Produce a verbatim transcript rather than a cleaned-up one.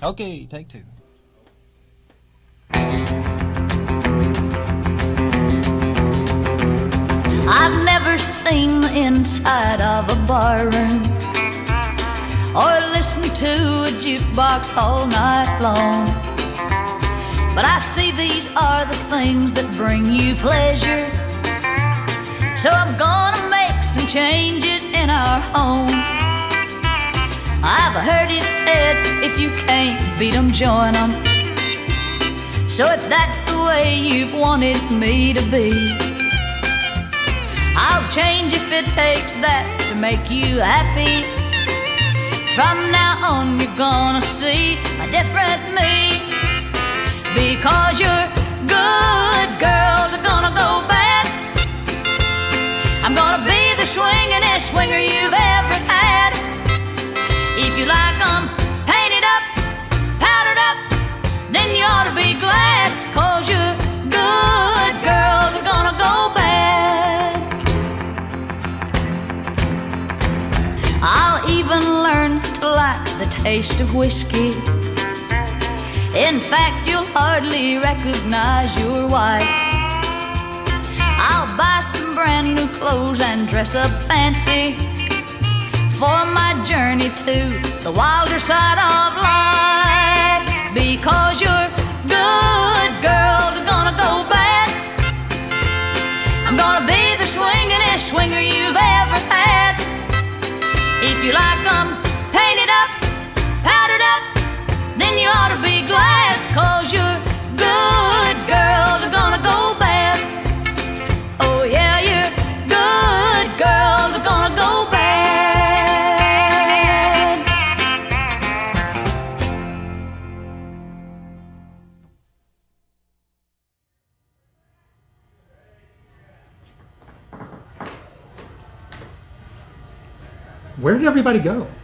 Okay, take two. I've never seen the inside of a barroom or listened to a jukebox all night long, but I see these are the things that bring you pleasure. So I'm gonna make some changes in our home. I've heard it said, if you can't beat 'em, join 'em. So if that's the way you've wanted me to be, I'll change if it takes that to make you happy. From now on you're gonna see a different me, because your good girls are gonna go bad. I'm gonna be the swingin'est swinger you've ever had. If you like 'em painted up, powdered up, then you ought to be glad, 'cause your good girls are gonna go bad. I'll even learn to like the taste of whiskey. In fact, you'll hardly recognize your wife. I'll buy some brand new clothes and dress up fancy for my journey to the wilder side of life, because your good girls are gonna go bad. I'm gonna be the swingin'est swinger you've ever had. If you like 'em painted up, powdered up, then you ought to be glad, 'cause your good girls are gonna go bad. Oh yeah, your good girls are gonna go bad. Where did everybody go?